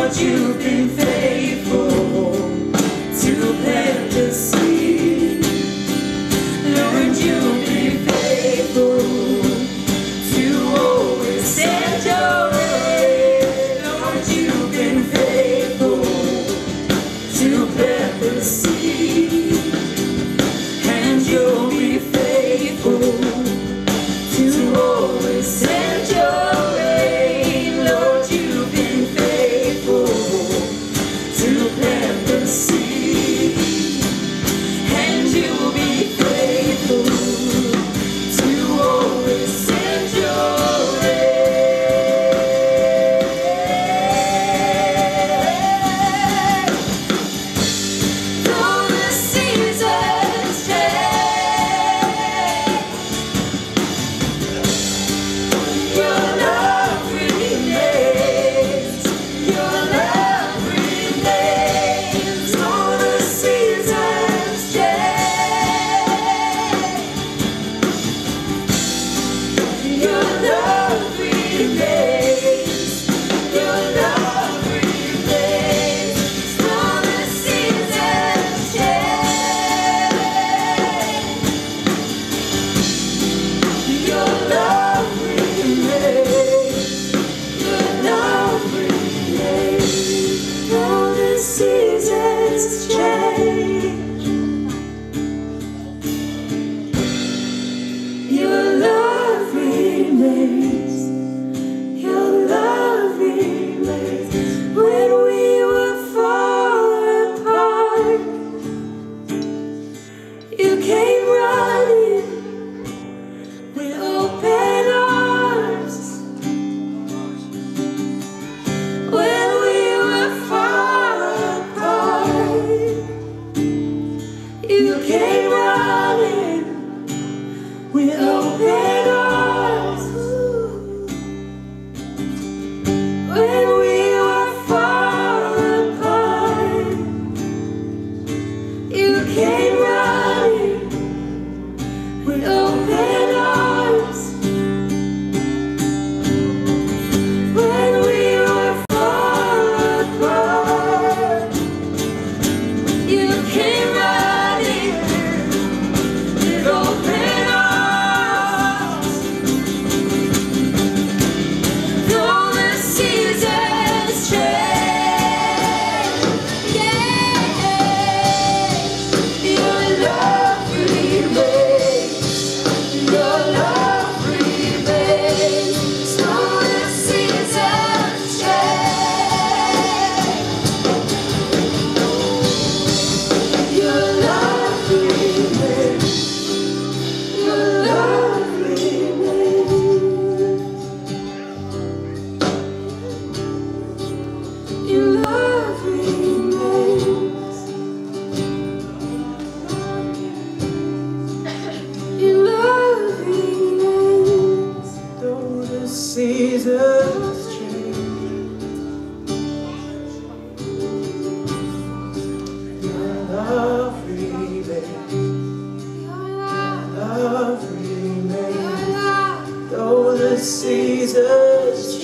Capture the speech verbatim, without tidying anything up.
Lord, you've been faithful to plant the seed. Lord, you've been faithful to always send your rain. Lord, you've been faithful to plant the seed, and you'll be faithful to always send your rain. Lord, you've been faithful to plant the seed, and you'll be faithful to always send your rain. Though the seasons change, your love remains. Your love remains. Though the seasons change, your love remains. Your love remains. Though the seasons change, your love remains. Your love remains. Though the seasons change, your love remains. Your love remains. When we were far apart, you came running with open arms. When we were far apart, you came running with open arms. When we were far apart, you came running with open arms. When we were far apart, you came running with open arms. Though the seasons change, yeah, your love remains. Your love remains. Though the seasons change, your love remains. Your love remains. Your love remains. Your love remains. Though the seasons change, your love remains. Your love remains. Though the seasons